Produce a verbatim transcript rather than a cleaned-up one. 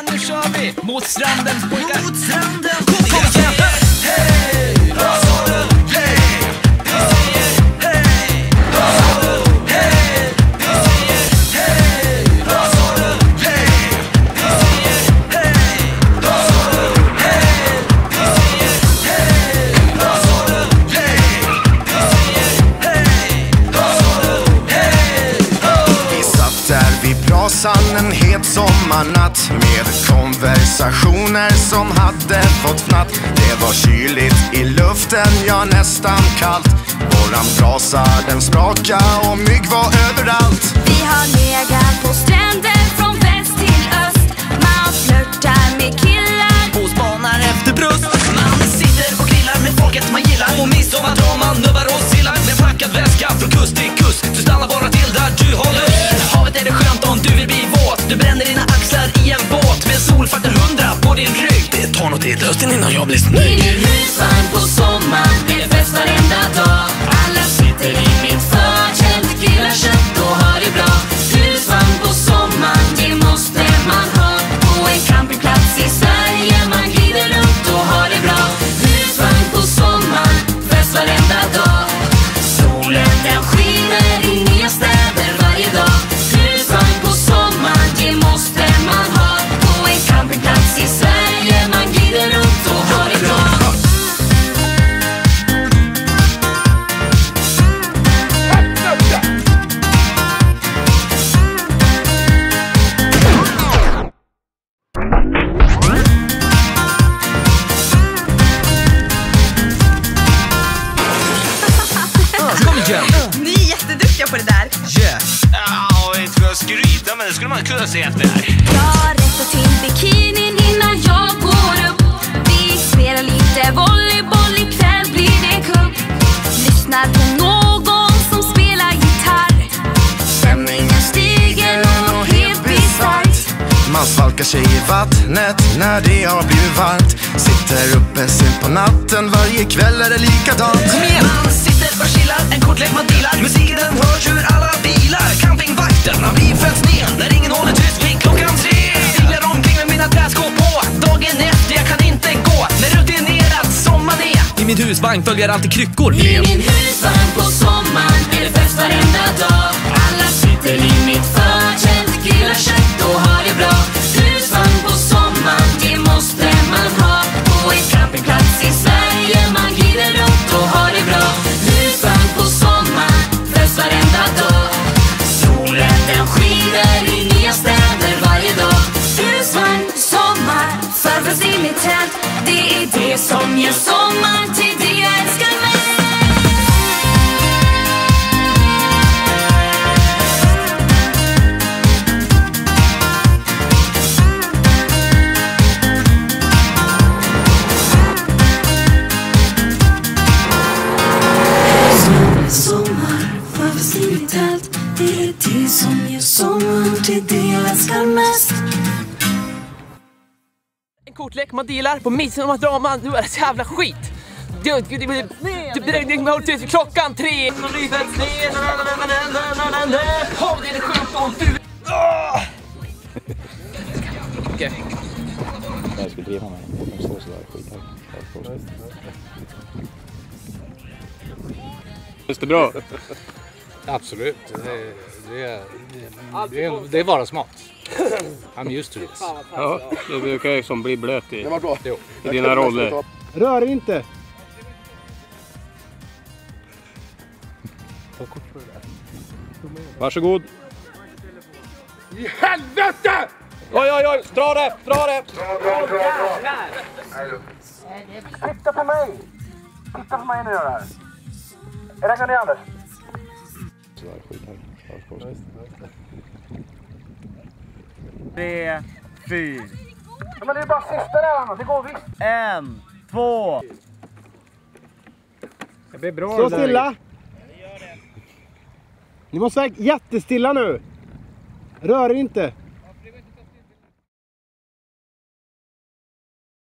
igen, nu kör vi mot stranden, pojkar. Mot stranden. Kom igen, hej, hej, vad sa du? Hej, vi säger hej, vad sa du? Hej, vi säger hej, vad sa du? Hej, vi säger hej, vad sa du? Hej, vi säger hej, vad sa du? Hej, vi säger hej, vad sa du? Hej, vi satt där vid brasan en het sommarnatt med konversationer som hade fått fnatt. Det var kyligt i luften, ja nästan kallt. Våran brasa den spraka och mygg var överallt. Vi har legat på stränder från väst till öst. Man flörtar med killar och spanar efter bröst. man sitter och grillar med folket man gillar. Och midsommar drar man nubbar och sillar med packad väska från kust till kust. Du stannar bara till där du håller. Havet är det skönt om du vill bli våt. Du bränner dina axlar i en båt med solfaktor hundra på din rygg. Det tar nog tid Östen innan jag blir snygg. Ingen husvagn på sommaren, det är fest varenda dag. Alla sitter i mitt förtält, grillar kött och har det bra. Husvagn på sommaren, det måste man ha. På en campingplats i Sverige, man glider runt och har det bra. Husvagn på sommaren, fest varenda dag. Solen den skiner i nya städer varje dag. Husvagn på sommaren, det måste man ha. På en campingplats i Sverige, man glider runt och har det bra. Kom igen! Ni är jätteduktiga på det där. Yeah! Ja, inte för att skryta, men det skulle man kunna säga att det är. Jag rättar till bikinin innan jag går upp. Vi spelar lite volleyboll, ikväll blir det cup. Lyssnar på någon som spelar gitarr. Stämningen stiger nog helt bisarrt. Man svalkar sig i vattnet när det har blivit varmt. Sitter uppe sent på natten, varje kväll är det likadant. Kom igen! Man sitter och chillar, en kortlek man dealar. Musiken den hörs ur alla bilar. Campingvakterna blir föds ner när ingen håller tyst vid klockan tre. Singlar omkring med mina träskor på. Dagen efter, jag kan inte gå. Men rutinerad som man är. I min husvagn följer alltid kryckor. I min husvagn på sommaren är det fest varenda dag. Alla sitter i mitt förtält, grillar kött och har det bra. Husvagn på sommaren, det måste man ha. På en campingplats i Sverige, man glider runt och har det bra. Husvagn på sommaren, fest varenda dag. Solen den skiner i nya städer varje dag. Husvagn på sommaren, förfest i mitt tält. Det är det som ger sommaren till det jag älskar mest. Sommar, förfest i mitt tält. Det är det som ger sommaren till det jag älskar mest. En kortlek man dealar på midsommar drar man. Nu är det så jävla skit. Du brängde mig till klockan tre. Håll dig sjukt om du. Okej. Jag skulle driva mig. De står sådär skit här. Just det bra. Absolut. Det, det, det, det, är, det är bara smak. I'm used to it. Ja, det brukar ju som bli blöt i, Det var bra. Jo. i dina roller. Rör inte! Varsågod. I helvete! Oj, oj, oj! Dra det! Dra det! Titta på mig! Titta på mig nu där. Räkna ner Anders. Sådär skit här. Tre, fyra. Ja, men det är bara sista där, det går visst. En, två. Det blir bra. Stå stilla. Ni måste vara jättestilla nu. Rör er inte.